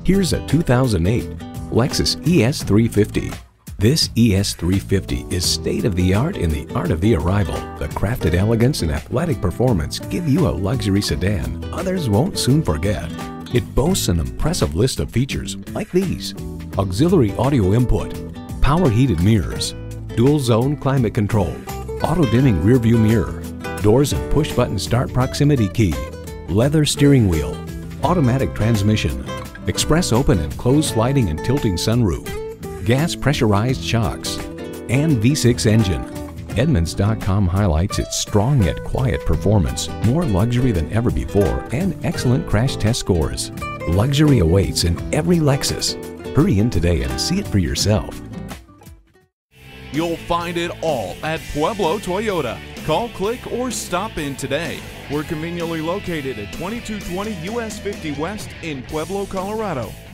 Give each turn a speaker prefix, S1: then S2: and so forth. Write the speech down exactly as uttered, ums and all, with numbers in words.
S1: Here's a two thousand eight Lexus E S three fifty. This E S three fifty is state-of-the-art in the art of the arrival. The crafted elegance and athletic performance give you a luxury sedan others won't soon forget. It boasts an impressive list of features like these: auxiliary audio input, power heated mirrors, dual zone climate control, auto dimming rear view mirror, doors and push button start proximity key, leather steering wheel, automatic transmission, express open and closed sliding and tilting sunroof, gas pressurized shocks, and V six engine. Edmunds dot com highlights its strong yet quiet performance, more luxury than ever before, and excellent crash test scores. Luxury awaits in every Lexus. Hurry in today and see it for yourself.
S2: You'll find it all at Pueblo Toyota. Call, click, or stop in today. We're conveniently located at twenty-two twenty U S fifty West in Pueblo, Colorado.